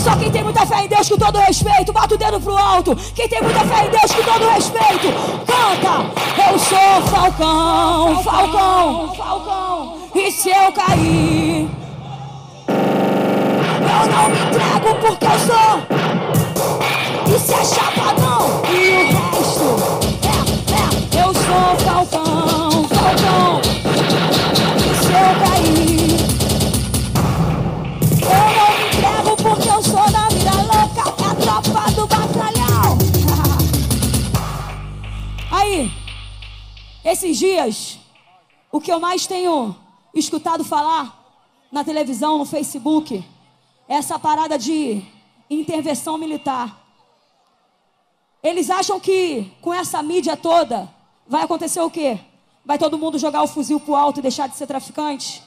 Só quem tem muita fé em Deus, com todo respeito, bota o dedo pro alto. Quem tem muita fé em Deus, com todo respeito, canta. Eu sou Falcão, Falcão, Falcão. E se eu cair, eu não me entrego porque eu sou. E se é chapadão e o resto eu sou Falcão, Falcão. E se eu cair, eu não me entrego porque eu sou da vida louca. É a tropa do batalhão. Aí, esses dias, o que eu mais tenho escutado falar na televisão, no Facebook, é essa parada de intervenção militar. Eles acham que com essa mídia toda vai acontecer o quê? Vai todo mundo jogar o fuzil pro alto e deixar de ser traficante?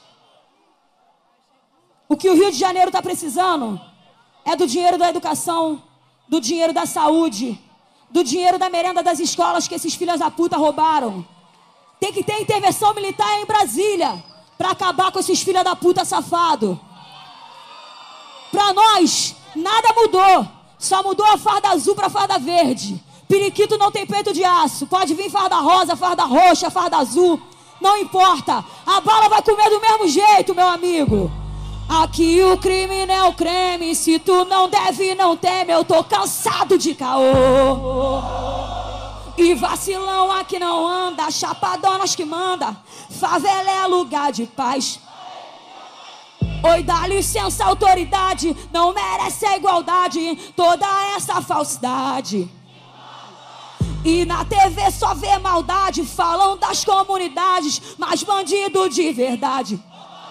O que o Rio de Janeiro está precisando é do dinheiro da educação, do dinheiro da saúde, do dinheiro da merenda das escolas que esses filhos da puta roubaram. Tem que ter intervenção militar em Brasília para acabar com esses filhos da puta safado. Para nós, nada mudou. Só mudou a farda azul para farda verde. Periquito não tem peito de aço. Pode vir farda rosa, farda roxa, farda azul. Não importa. A bala vai comer do mesmo jeito, meu amigo. Aqui o crime não é o creme. Se tu não deve, não teme. Eu tô cansado de caô. E vacilão aqui não anda. Chapadonas que manda. Favela é lugar de paz. Oi, dá licença, autoridade. Não merece a igualdade. Toda essa falsidade. E na TV só vê maldade. Falam das comunidades, mas bandido de verdade.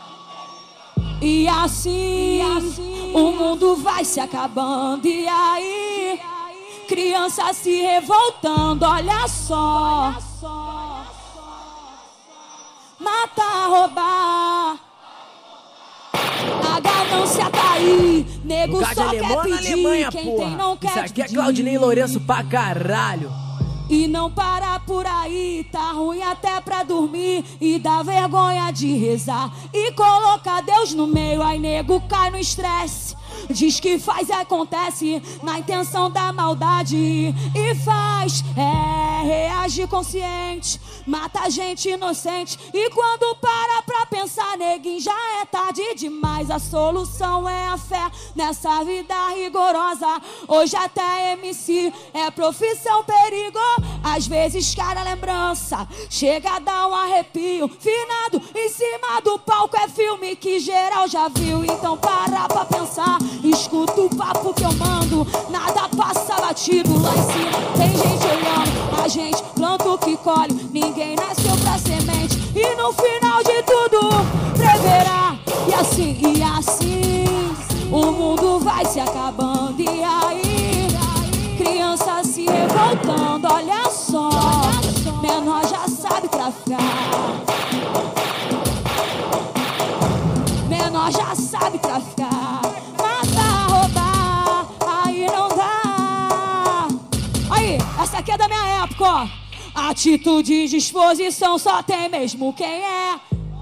E assim o mundo vai se acabando. E aí, criança se revoltando. Olha só. Matar, roubar. A ganância tá aí. Nego só quer pedir. Alemanha, quem porra. tem não quer. Isso aqui é Claudinei Lourenço pra caralho. E não parar por aí, tá ruim até pra dormir. E dá vergonha de rezar e colocar Deus no meio. Aí nego cai no estresse. Diz que faz e acontece na intenção da maldade. E faz, reage consciente. Mata gente inocente. E quando para pra pensar, neguinho, já é tarde demais. A solução é a fé nessa vida rigorosa. Hoje até MC é profissão perigo. Às vezes cara lembrança chega a dar um arrepio. Finado em cima do palco é filme que geral já viu. Então para pra pensar. Escuta o papo que eu mando. Nada passa batido. Lá em cima tem gente olhando. A gente planta o que colhe. Ninguém nasceu pra semente. E no final de tudo preverá. E assim o mundo vai se acabando. E aí, criança se revoltando. Olha só, menor já sabe traficar. Menor já sabe traficar. Essa aqui é da minha época, ó. Atitude e disposição só tem mesmo quem é.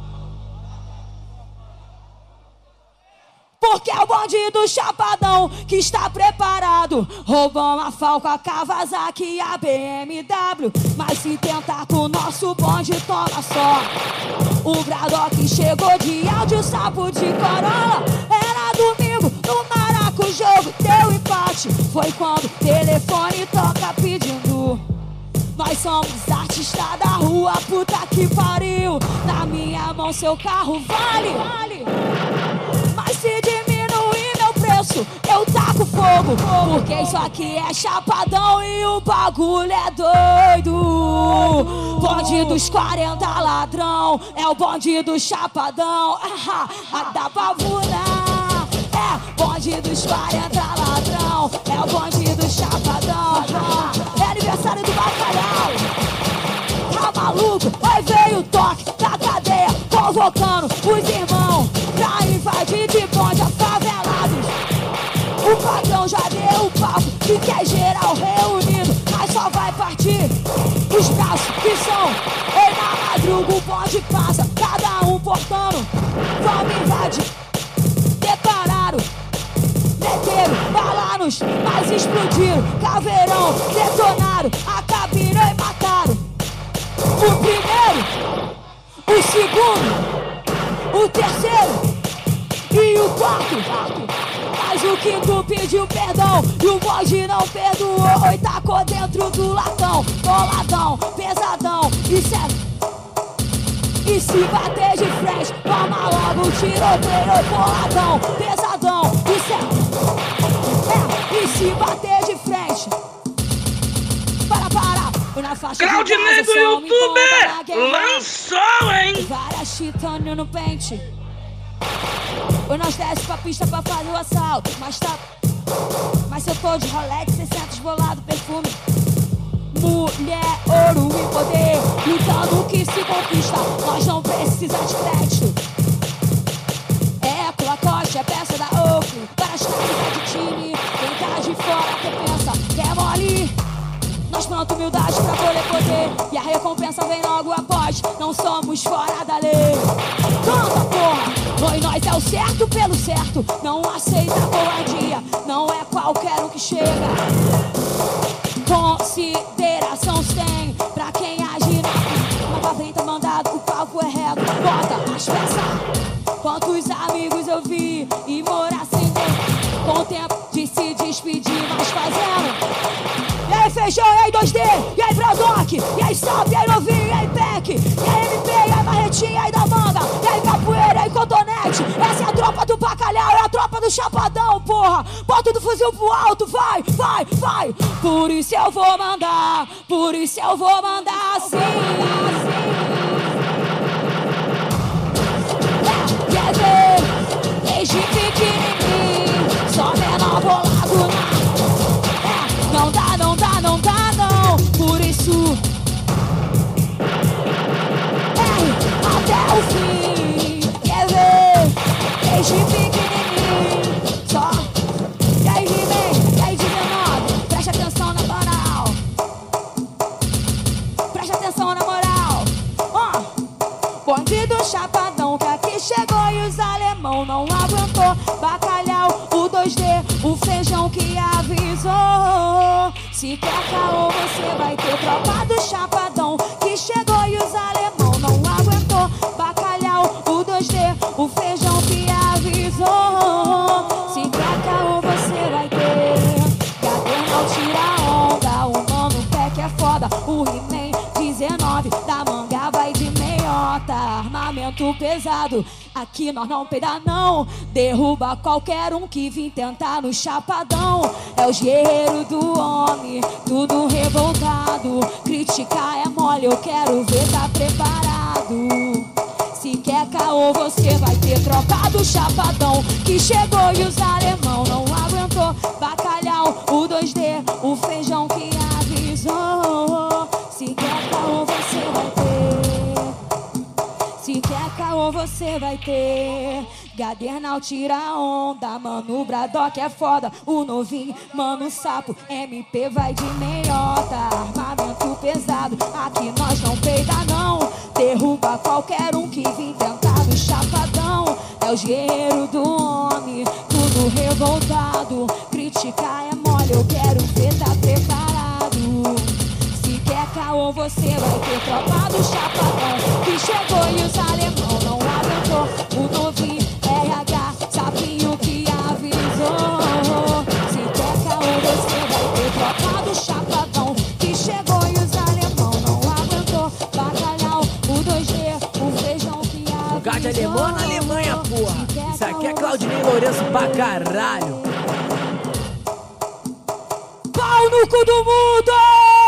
Porque é o bandido chapadão que está preparado. Roubamos a Falcon, a Kawasaki e a BMW. Mas se tentar com o nosso bonde, toma só. O Bradock chegou de áudio, sapo de Corolla. Era domingo, no Maraca o jogo deu empate. Foi quando o telefone toca pedindo. Nós somos artistas da rua, puta que pariu. Na minha mão seu carro vale. Mas se diminuir meu preço, eu taco fogo. Porque isso aqui é chapadão e o bagulho é doido. Bonde dos 40 ladrão, é o bonde do chapadão. Da pavuna. Bonde dos 40 ladrão, é o bonde do chapadão. É aniversário do bacalhau. Tá maluco? Aí veio o toque da cadeia, convocando os irmãos pra invadir de bonde a favelados. O patrão já deu o papo que quer geral reunido, mas só vai partir os braços que são. Oi, na madruga o bonde passa, cada um portando. Vamos invadir. Declararam, meteram tiros, mas explodiram. Caveirão, detonaram, acabaram e mataram. O primeiro, o segundo, o terceiro e o quarto. Mas o quinto pediu perdão e o bode não perdoou e tacou dentro do latão. Boladão, pesadão e se bater de frente, toma logo um tiroteio. Boladão, pesadão e se bater de frente. Para. Na faixa Claudinei do YouTube lançou, hein? Várias titânio no pente. Ou nós desce pra pista pra fazer o assalto. Mas eu tô de Rolex, 600 bolado, perfume. Mulher, ouro e poder, lutando que se conquista. Nós não precisamos de crédito. É Lacoste, é peça da Oakley. Para as caras de time, quem tá de fora que pensa que é mole. Nós plantamos humildade pra colher poder e a recompensa vem logo após. Não somos fora da lei. Canta, porra! Oi, nós é o certo pelo certo. Não aceita covardia. Não é qualquer um que chega. Consideração sem pra quem age na pra frente mandado, o papo é reto. Bota as peças. Quantos amigos eu vi e morar sem Deus. Com o tempo de se despedir, mas fazendo. E aí feijão, e aí 2D, e aí Bradock, e aí Salve, e aí Novinho, e aí Peck, e aí MP, e aí Marretinha, e aí da Manga, e aí Capoeira, e aí Cotonete. Essa é a tropa do Bacalhau, é a tropa do Chapadão, porra. Bota do fuzil pro alto, vai. Por isso eu vou mandar assim. Desde pequenininho, só menor bolado na. Não dá não, por isso até o fim, quer ver, desde pequenininho, só, e aí He-Man, e aí 19, preste atenção na moral, bonde do Chapadão, que aqui chegou e os alemão não aguentou, Bacalhau, o 2D, o feijão que avisou. Se quer caô, você vai ter tropa do Chapadão, que chegou e os alemão não aguentou. Bacalhau, o 2D, o feijão que avisou. Se quer caô, você vai ter. Gadernal tira onda, o mano pé que é foda. O He-Man 19, da Manga vai de meiota. Armamento pesado, aqui nós não peida não. Derruba qualquer um que vim tentar no Chapadão. É os guerreiros do homem, tudo revoltado. Criticar é mole, eu quero ver tá preparado. Se quer caô, você vai ter tropa do Chapadão, que chegou e os alemão não aguentou. Bacalhau, o 2D, o feijão que avisou. Se quer caô, você vai ter. Se quer caô, você vai ter. Gadernal tira onda, mano, Bradock é foda. O Novinho, mano, Sapo, MP vai de meiota. Armamento pesado, aqui nós não peida não. Derruba qualquer um que vim tentar no Chapadão. É os guerreiros do homem, tudo revoltado. Criticar é mole, eu quero ver tá preparado. Se quer caô, você vai ter tropa do Chapadão, que chegou e os alemão não aguentou. O Novinho, RH, sapinho que avisou. Se quer caô, você vai ter tropa do Chapadão, que chegou e os alemão não aguentou. Bacalhau, o 2D, o feijão que avisou. Lugar de alemão na Alemanha, porra. Isso aqui é Claudinei Lourenço pra caralho. Pau no cu do mundo!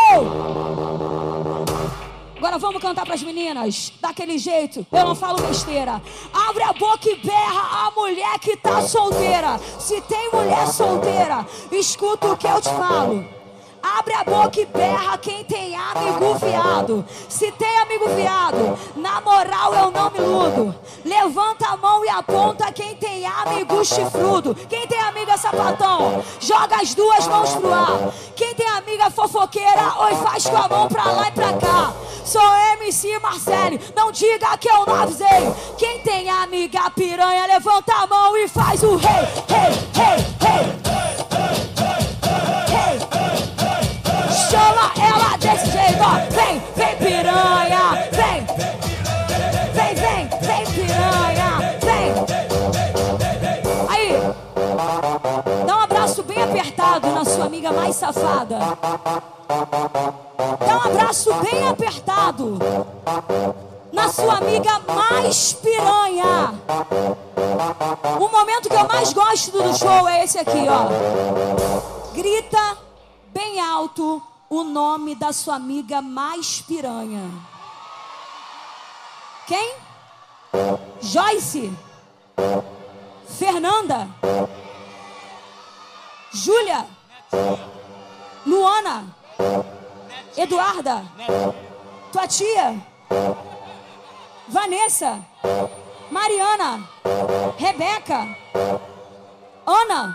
Agora vamos cantar pras meninas, daquele jeito, eu não falo besteira. Abre a boca e berra a mulher que tá solteira. Se tem mulher solteira, escuta o que eu te falo. Abre a boca e berra quem tem amigo viado. Se tem amigo viado, na moral eu não me iludo. Levanta a mão e aponta quem tem amigo chifrudo. Quem tem amiga sapatão, joga as duas mãos pro ar. Quem tem amiga fofoqueira, oi, faz com a mão pra lá e pra cá. Sou MC Marcele, não diga que eu não avisei. Quem tem amiga piranha, levanta a mão e faz o rei, rei, rei, rei. apertado na sua amiga mais safada. Dá um abraço bem apertado na sua amiga mais piranha. O momento que eu mais gosto do show é esse aqui, ó. Grita bem alto o nome da sua amiga mais piranha. Quem? Joyce? Fernanda? Júlia? Luana? Eduarda? Tua tia? Vanessa? Mariana? Rebeca? Ana?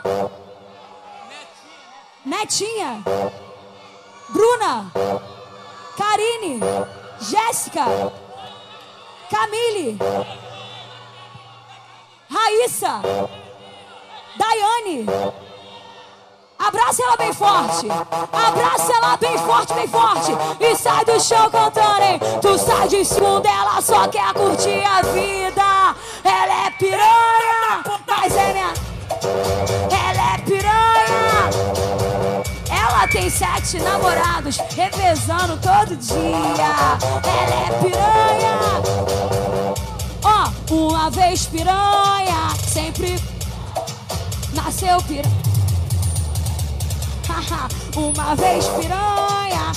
Netinha? Bruna? Karine? Jéssica? Camille? Raíssa? Daiane? Abraça ela bem forte. Abraça ela bem forte, bem forte. E sai do chão cantando, hein? Tu sai de segunda, ela só quer curtir a vida. Ela é piranha, mas é minha... Ela é piranha. Ela tem 7 namorados, revezando todo dia. Ela é piranha. Ó, uma vez piranha, sempre nasceu piranha. Uma vez piranha,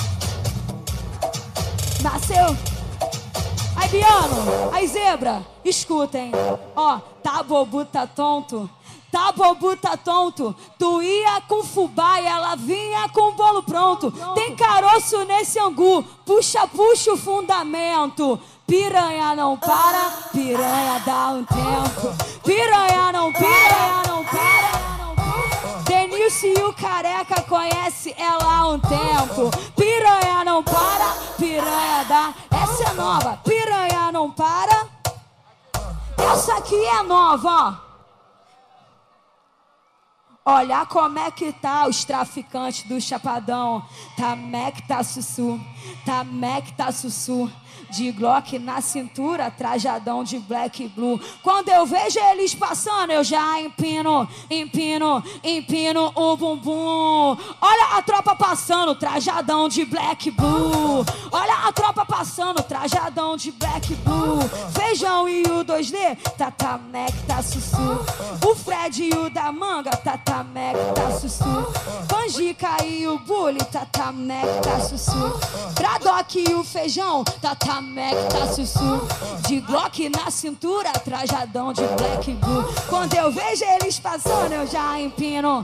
nasceu. Aí, Biano, aí, Zebra, escutem. Ó, tá bobo, tá tonto. Tá bobo, tá tonto. Tu ia com fubá e ela vinha com bolo pronto. Tem caroço nesse angu, puxa, puxa o fundamento. Piranha não para, piranha dá um tempo. Piranha não para. Denilson e o Careca conhece ela há um tempo. Piranha não para, piranha dá. Essa é nova, piranha não para. Essa aqui é nova, ó. Olha como é que tá os traficantes do Chapadão. Tá Mac, tá sussu. Tá Mac, tá sussu. De Glock na cintura, trajadão de black blue. Quando eu vejo eles passando, eu já empino o bumbum. Olha a tropa passando, trajadão de black blue. Olha a tropa passando, trajadão de black blue. Feijão e o 2D, Tata Mac, tá sussu. O Fred e o da manga, Tata Mac, tá sussu. Panjica e o Bully, Tata Mac, tá sussu. Bradock e o feijão, Tata Mac, tá sussu. De Glock na cintura, trajadão de black blue. Quando eu vejo eles passando, eu já empino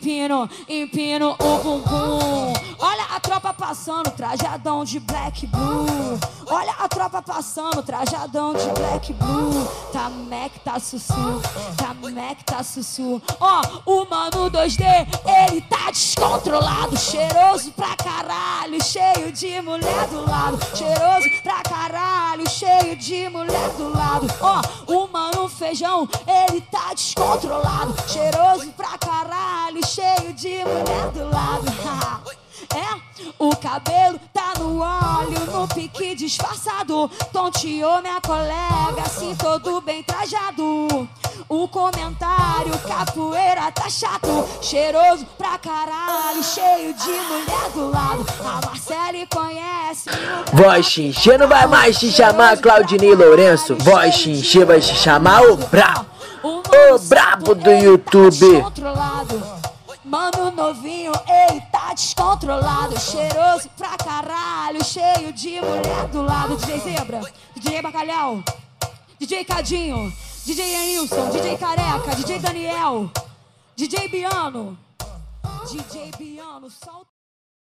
o bumbum. Olha a tropa passando, trajadão de black blue. Olha a tropa passando, trajadão de black blue. Tá Mac, tá sussu. Tá Mac, tá sussu. Ó, o mano 2D, ele tá descontrolado. Cheiroso pra caralho, cheio de mulher do lado. Cheiroso pra caralho, cheio de mulher do lado. Ó, o mano Feijão, ele tá descontrolado. Cheiroso pra caralho, cheio de mulher do lado. É, o cabelo tá no óleo, no pique disfarçado. Tonteou minha colega, assim todo bem trajado. O comentário, capoeira tá chato. Cheiroso pra caralho, cheio de mulher do lado. A Marcele conhece. Voz Xinxê não vai mais te chamar Claudinei Lourenço. Voz Xinxê vai te chamar o brabo. O brabo do YouTube. Mano novinho, ele tá descontrolado. Cheiroso pra caralho, cheio de mulher do lado. DJ Zebra, DJ Bacalhau, DJ Cadinho, DJ Enilson, DJ Careca, DJ Daniel, DJ Biano, solta.